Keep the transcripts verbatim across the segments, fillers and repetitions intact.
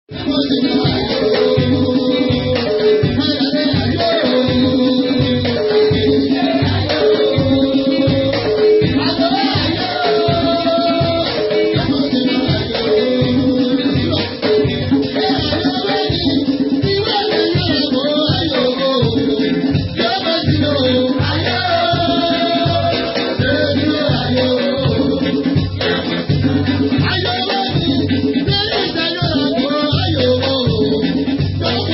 Ayọ̀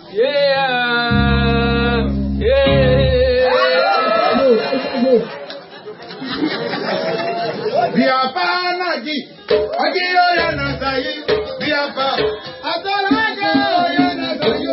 Yeah, yeah. Biapa nagi, agi oya na sayi. Biapa, atalaga oya na sayo.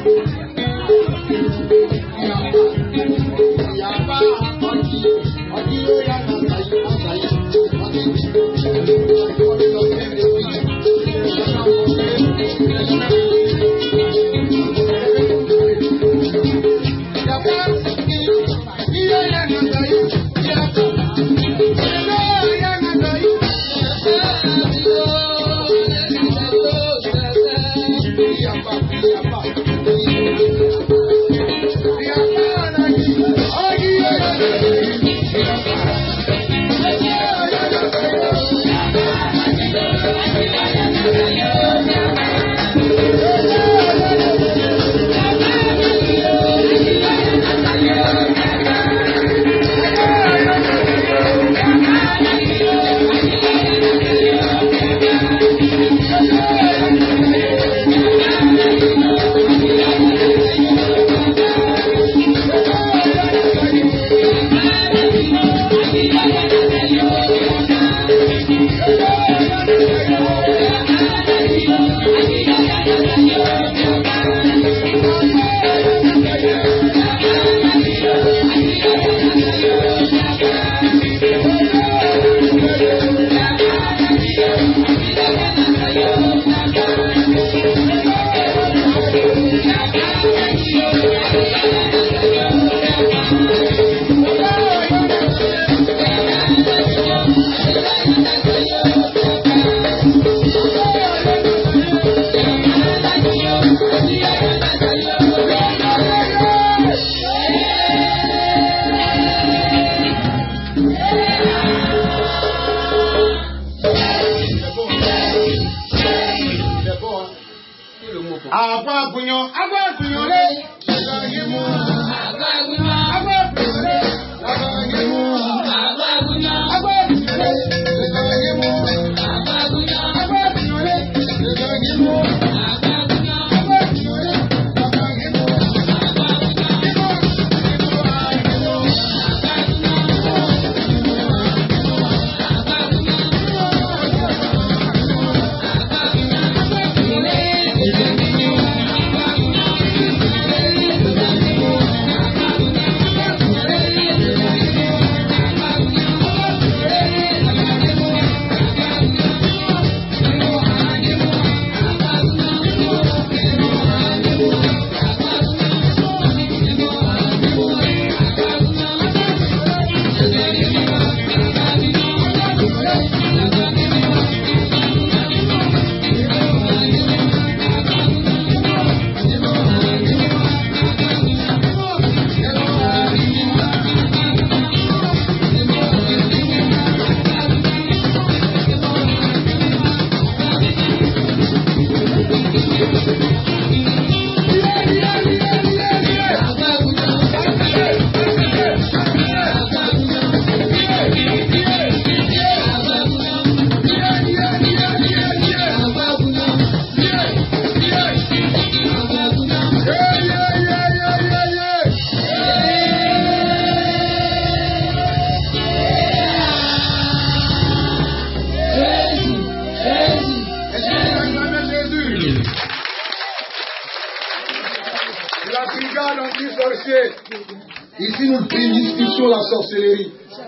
Ici, nous bénissons la sorcellerie.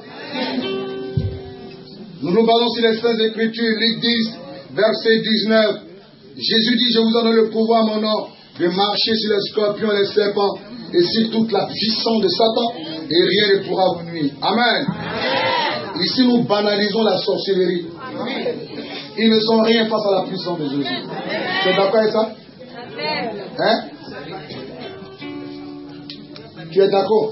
Nous nous basons sur les Saintes Écritures, Luc dix, verset dix-neuf. Jésus dit, je vous donne le pouvoir, mon nom, de marcher sur les scorpions et les serpents, et sur toute la puissance de Satan, et rien ne pourra vous nuire. Amen. Amen. Ici, nous banalisons la sorcellerie. Amen. Ils ne sont rien face à la puissance de Jésus. Tu es d'accord avec ça? Hein? Tu es d'accord?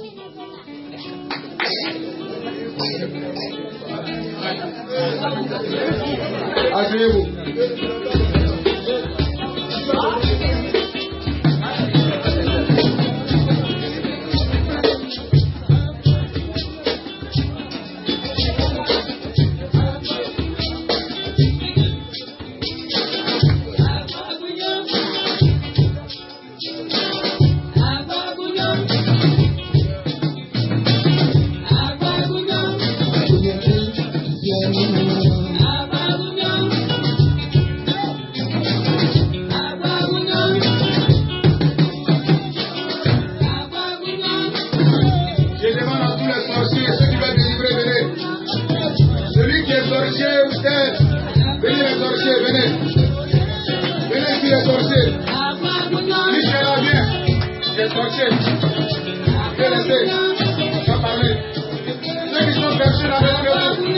Asseyez-vous. les sorciers. Je laisser. On va parler. Ceux qui sont perchés dans le cœur.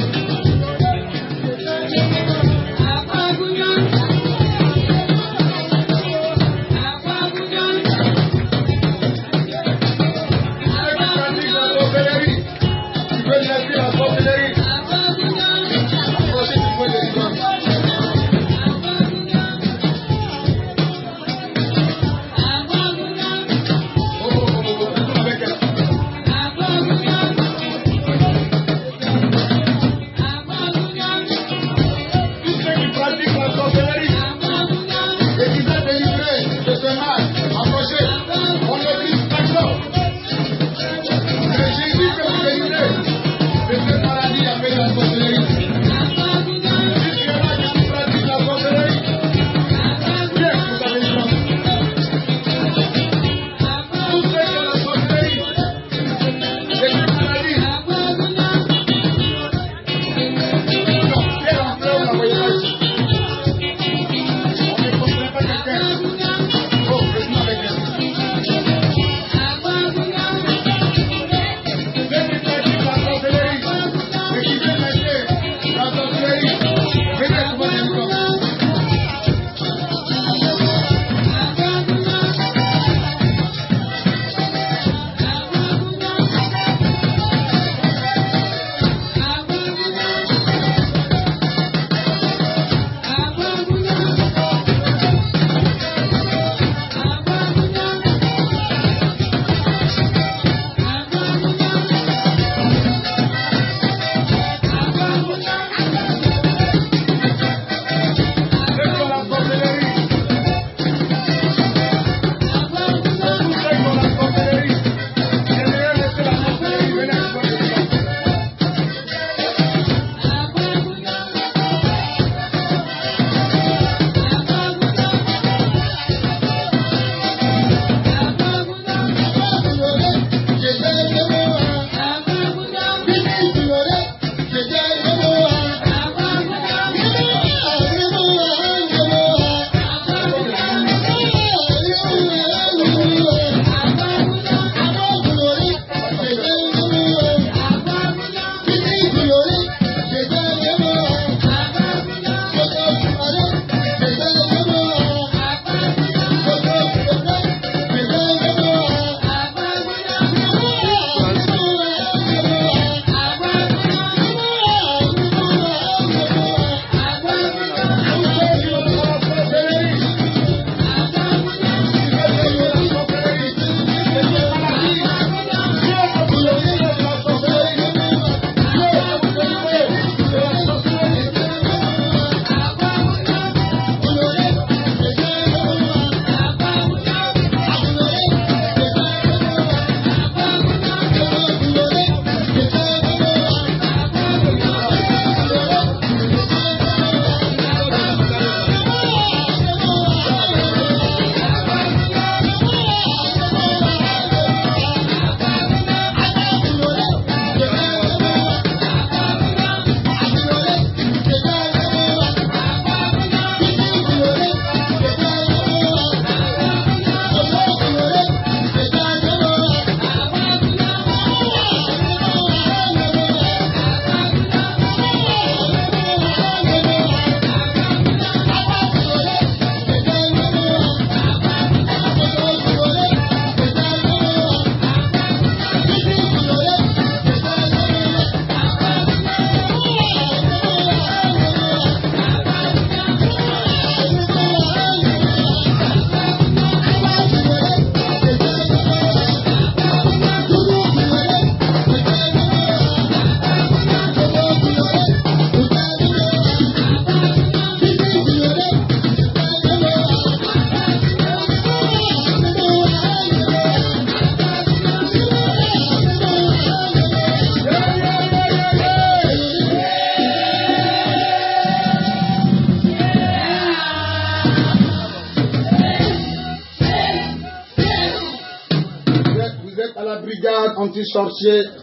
Anti-sorcier.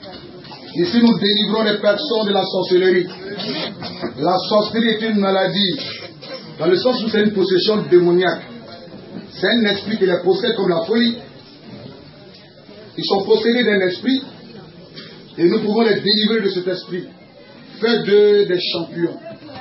Ici, nous délivrons les personnes de la sorcellerie. La sorcellerie est une maladie, dans le sens où c'est une possession démoniaque. C'est un esprit qui les possède comme la folie. Ils sont possédés d'un esprit et nous pouvons les délivrer de cet esprit. Faites d'eux des champions.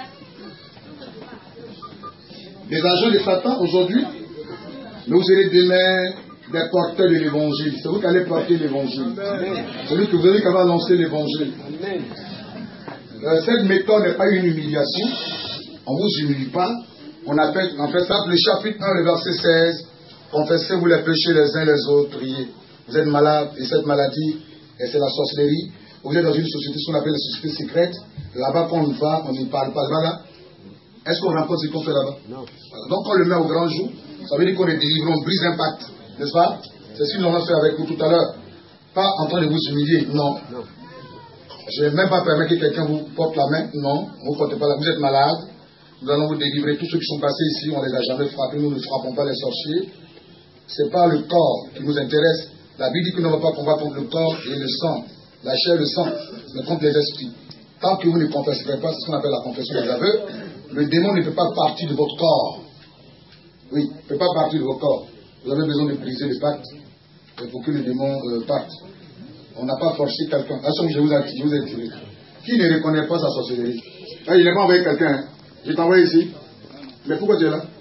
Les agents de Satan aujourd'hui, mais vous serez demain des porteurs de l'évangile. C'est vous qui allez porter l'évangile. C'est vous que vous allez capable lancer l'évangile. Euh, cette méthode n'est pas une humiliation. On ne vous humilie pas. On appelle, en fait, ça, le chapitre un, le verset seize. Confessez-vous les péchés les uns les autres, priez. Vous êtes malade et cette maladie, et c'est la sorcellerie. Vous êtes dans une société, ce qu'on appelle la société secrète. Là-bas, quand on va, on n'y parle pas. Voilà. Est-ce qu'on rencontre ce qu'on fait là-bas? Non. Voilà. Donc, quand on le met au grand jour, ça veut dire qu'on est délivré, on brise un pacte. N'est-ce pas? C'est ce que nous avons fait avec vous tout à l'heure. Pas en train de vous humilier, non. non. Je ne vais même pas permettre que quelqu'un vous porte la main, non. Vous ne portez pas la main, vous êtes malade. Nous allons vous délivrer. Tous ceux qui sont passés ici, on ne les a jamais frappés, nous ne frappons pas les sorciers. Ce n'est pas le corps qui nous intéresse. La Bible dit que nous ne va pas combattre contre le corps et le sang, la chair et le sang, mais contre les esprits. Tant que vous ne confesserez pas, c'est ce qu'on appelle la confession des aveux, le démon ne peut pas partir de votre corps. Oui, il ne peut pas partir de votre corps. Vous avez besoin de briser le pacte pour que le démon euh, parte. On n'a pas forcé quelqu'un. Ah, je vous ai, je vous ai dit. Qui ne reconnaît pas sa sorcellerie? Ah, il n'a pas envoyé quelqu'un. Hein? Je t'ai envoyé ici. Mais pourquoi tu es là?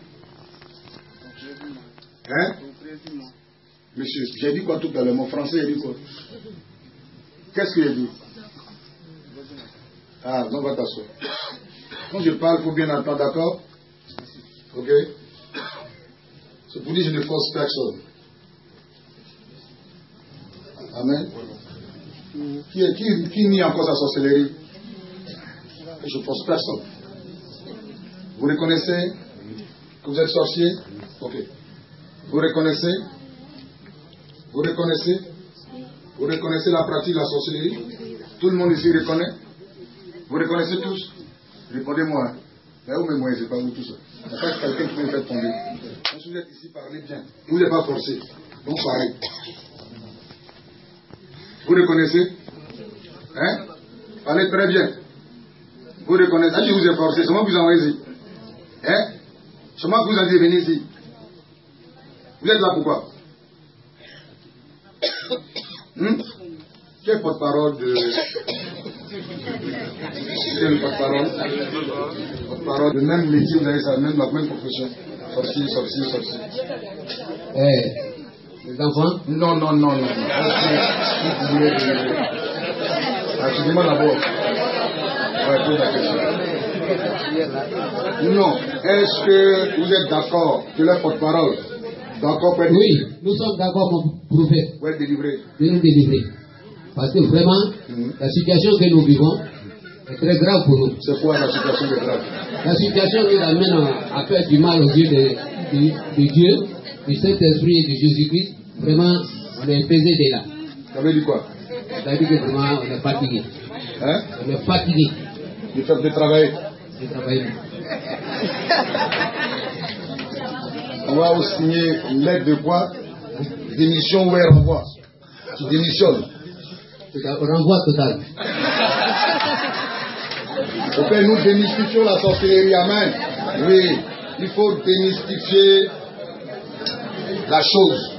Hein? Monsieur, j'ai dit quoi tout à l'heure? Mon français, il dit quoi? Qu'est-ce qu'il a dit? Ah, donc va t'asseoir. Quand je parle, il faut bien entendre, d'accord? Ok? C'est pour dire que je ne force personne. Amen. Qui, qui, qui nie encore sa sorcellerie? Je ne force personne. Vous reconnaissez que vous êtes sorcier? Ok. Vous reconnaissez? Vous reconnaissez? Vous reconnaissez la pratique de la sorcellerie? Tout le monde ici reconnaît? Vous reconnaissez tous? Répondez-moi. Mais vous-même, moi, c'est pas vous tous. Il n'y a pas quelqu'un qui peut me faire tomber. Donc, si vous êtes ici, parlez bien. Vous n'êtes pas forcé. Donc, pareil. Vous reconnaissez? Hein? Parlez très bien. Vous reconnaissez? Si je vous ai forcé, c'est moi qui vous envoie ici. Hein? C'est moi qui vous ai dit venir ici. Vous êtes là pourquoi? Hum? Quel porte-parole de... Quel porte-parole? Porte-parole de même métier, vous avez ça, même la même profession. Sorcier, sorcier, sorcier. Eh, les enfants? Non, non, non, non. Ah, tu demandes d'abord. Ouais, pose la question. Non. Est-ce que vous êtes d'accord que le porte-parole d'accord pour être Oui, délivré? nous sommes d'accord, mon prophète. Pour être délivré. De nous délivrer. Parce que vraiment, mm-hmm. la situation que nous vivons est très grave pour nous. C'est quoi la situation qui est grave? La situation qui amène à, à faire du mal aux yeux de, de, de Dieu, du Saint-Esprit et de Jésus-Christ, vraiment, on est pesé de là. Ça veut dire quoi? Ça veut dire que vraiment, on est fatigué. Hein? On est fatigué. Du fait de travailler. De travailler. On va vous signer une lettre de quoi? Démission ou un renvoi. Tu démissionnes. Renvoi total. Ok, nous démystifions la sorcellerie. Amen. Oui, il faut démystifier la chose.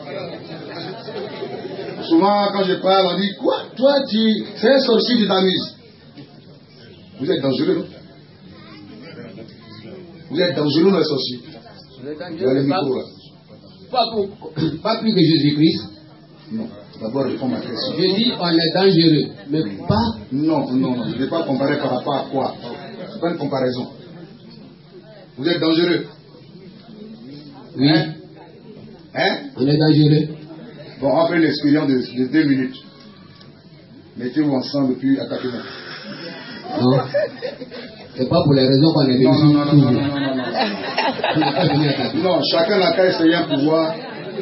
Souvent, quand je parle, on dit quoi? Toi, tu c'est un sorcier qui t'amuse. Vous êtes dangereux, non? Vous êtes dangereux, non, les sorciers? Vous avez le micro, là. Pas, pour, pas plus que Jésus-Christ. Non. D'abord, réponds à ma question. Je dis on est dangereux, mais pas... Non, non, non. Je ne vais pas comparer par rapport à quoi. Ce n'est pas une comparaison. Vous êtes dangereux. Oui. Hein? Hein? On est dangereux. Bon, on fait l'expérience de, de deux minutes. Mettez-vous ensemble puis attaquez-moi. Non. C'est pas pour les raisons qu'on est venu. Non, non, non, non, non, non, non, non. Non, chacun n'a qu'à essayer un pouvoir.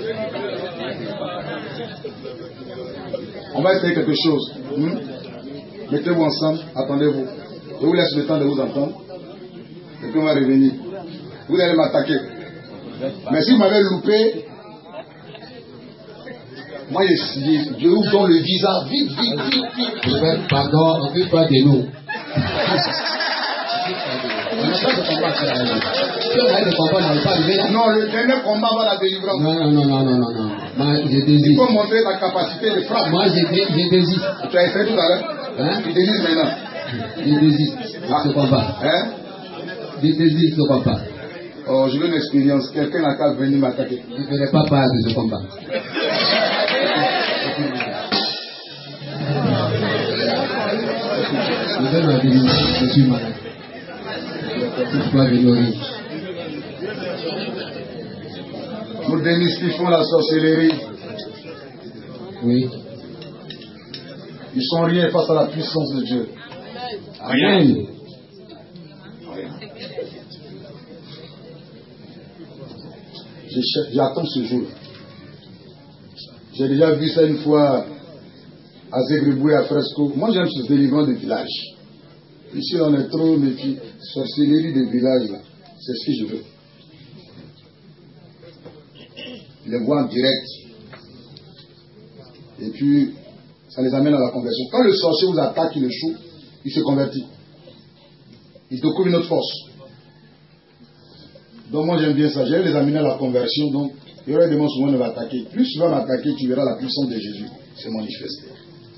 On va essayer quelque chose. Hmm? Mettez-vous ensemble, attendez-vous. Je vous laisse le temps de vous entendre. Et puis on va revenir. Vous allez m'attaquer. Mais si vous m'avez loupé, moi je, je vous donne le visa vite, vite, vite, vite. Pardon, occupe-toi de nous. On n'a pas de combat à faire avec lui. Si on a des combats, on n'allait pas arriver là. Non, le dernier combat va la délivrance. Non, non, non, non, non, non, non. Moi, je Il désiste. faut montrer ta capacité de frappe. Moi, je, dé- je désiste. Tu as essayé tout à l'heure. Hein? Tu désistes maintenant. Je désiste de ce combat. Hein? Je désiste de ce combat. Oh, je veux une expérience. Quelqu'un n'a qu'à venir m'attaquer. Je ne ferai pas part de ce combat. Je vais ma délivrance, je suis malade. Je dois venir au ring. Nous démystifions la sorcellerie. Oui. Ils sont rien face à la puissance de Dieu. Amen. Je cherche- J'attends ce jour. J'ai déjà vu ça une fois à Zégriboué, à Fresco. Moi, j'aime ce délivrant de village. Ici, on est trop métier. Sorcellerie de village, là. C'est ce que je veux. Les voir en direct. Et puis, ça les amène à la conversion. Quand le sorcier vous attaque, il échoue, il se convertit. Il découvre une autre force. Donc moi j'aime bien ça, je vais les amener à la conversion, donc il y aura des moments souvent de m'attaquer. Plus tu vas m'attaquer, tu verras la puissance de Jésus, c'est manifesté.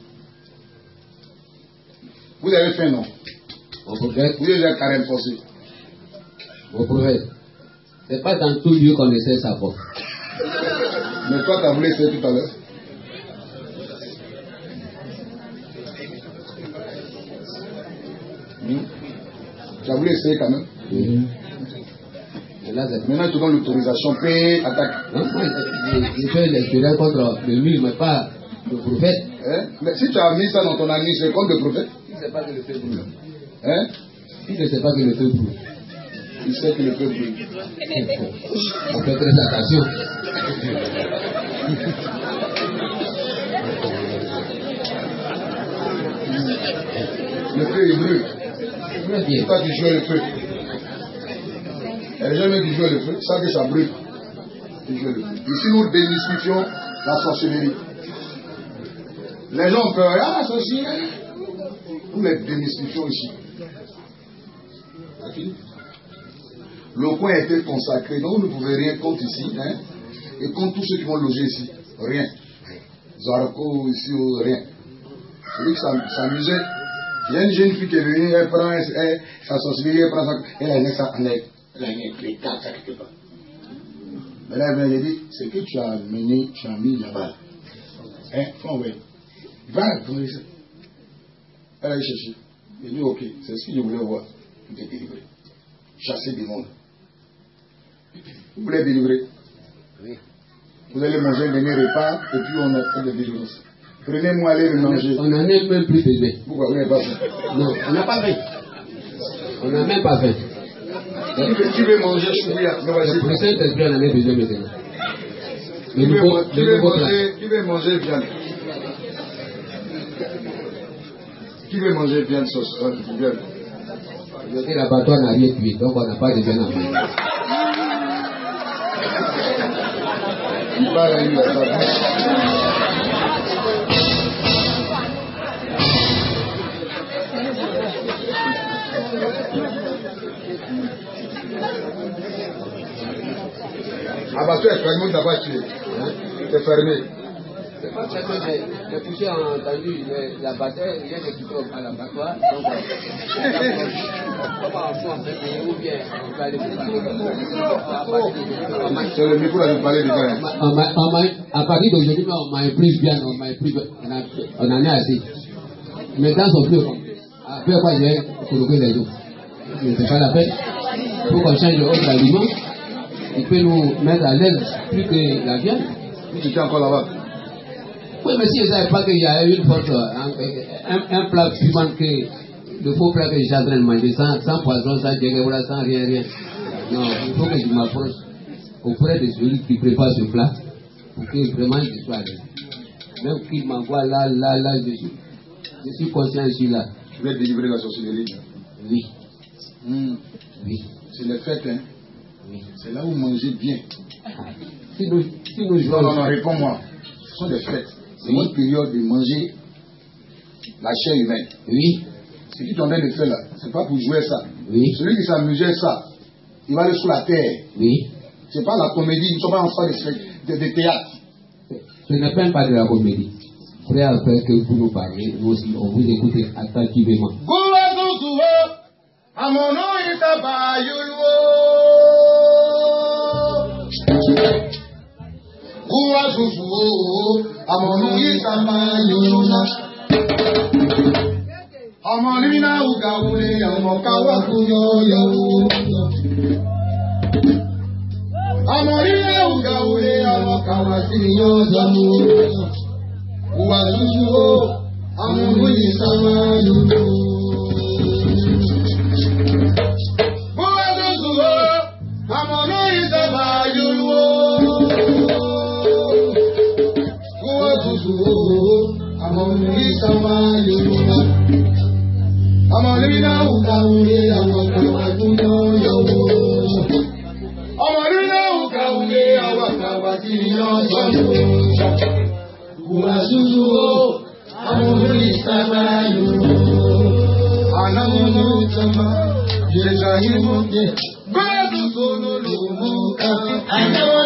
Vous avez faim, non? Mon prophète, Vous avez un carême forcé. mon prophète, c'est pas dans tout lieu qu'on essaie sa porte. Mais toi, tu as voulu essayer tout à l'heure. Hmm? Tu as voulu essayer quand même. Oui. Et là, c'est- Maintenant, tu donnes l'autorisation, paye, attaque. Non, moi, je, je fais l'expérience contre le mur, mais pas le prophète. Hein? Mais si tu as mis ça dans ton ami, c'est contre le prophète. Il ne sait pas que le feu brûle. Hein? Il ne sait pas que le feu brûle. Il sait que le feu brûle. On fait très attention. Le feu est brûle. Très bien. C'est toi qui joues le feu. Et les gens qui jouent le feu, savent que ça brûle. Ils jouent le feu. Ici, nous démystifions la sorcellerie. Les gens ont peur. Ah, sorcellerie. Nous les démystifions ici. C'est fini. Le coin a été consacré, donc vous ne pouvez rien contre ici. Hein? Et contre tous ceux qui vont loger ici. Rien. Zarco, ici, rien. C'est-à-dire que ça s'amusait. Il y a une jeune fille qui est venue, elle prend elle, elle, sa sorcellerie, elle prend ça, elle a mis ça en elle. Elle a mis un clé, ça quelque part. Mais là, elle vient dit, c'est que tu as mené, tu as mis là-bas. Hein, faut envoyer. Va, comment ça? Elle a cherché. Elle dit, ok, c'est ce que je voulais voir. Vous êtes délivré. Chasser des mondes. Vous voulez délivrer? Oui. Vous allez manger un dernier repas, et puis on a fait des délivrances. Prenez-moi aller le manger. On n'en a même plus besoin. Pourquoi vous n'avez pas fait? Non, on n'a pas faim. On n'a même pas faim. Qui veut, qui veut manger choubia? Non, vas-y. Le Saint-Esprit en a besoin maintenant. Qui Le veut, nouveau, qui le veut nouveau plan. manger, qui veut manger viande? Qui veut manger viande sauce? euh, viande? Le l'abattoir n'a rien tué, donc on n'a pas de viande à manger. Il parle à lui dans sa bouche. Abattoir est fermé, tu n'as pas tué. C'est fermé. C'est pas très bien, mais les poussières ont entendu la bataille, rien n'est plutôt à l'abattoir, donc on va en soi, ou bien on va aller C'est le micro là, vous parlez déjà. Hein. on m'a- on m'a- à partir d'aujourd'hui, on m'a plus bien, on m'a plus on, a- on en a assez. Mes dents sont plus complètes. Après quoi, je vais coloquer les os. Mais c'est pas la peine. Pour qu'on change autre aliment, il peut nous mettre à l'aise plus que la viande. Tu étais encore là-bas. Oui, mais si je ne savais pas qu'il y a une force, un, un, un plat fumant que le faux plat que je suis en train de manger, sans, sans poisson, sans djegabra, sans rien, rien. Non, il faut que je m'approche auprès de celui qui prépare ce plat pour que vraiment je sois à l'aise. Même qu'il m'envoie là, là, là, je suis, je suis conscient, je suis là. Tu veux délivrer la sorcellerie. Oui, Hmm. oui, C'est les fêtes, hein. oui. C'est là où vous mangez bien. Si nous, si nous Non, jouons. non, non, réponds-moi. Ce sont des fêtes. C'est Oui. une période de manger la chair humaine. Oui, Ce qui t'en train de faire là, c'est pas pour jouer ça. Oui. Celui qui s'amusait ça, il va aller sous la terre. Oui. C'est pas la comédie, ils ne sont pas en salle de, de, de théâtre. Ce n'est même pas de la comédie. Frère, après que vous nous parlez, nous aussi, on vous écoute attentivement. Amalina ugaule amokawa kuyoyo. Amalina ugaule amokawa kuyoyo. Uwazuzu amuni samayu. Uwazuzu amuni samayu. Uwazuzu amuni samayu. Amalina ugaule amokawa kuyoyo. Amalina ugaule amokawa kuyoyo. Uwazuzu amuni samayu. Anamu chama jejahimu. Badu solo lumuka.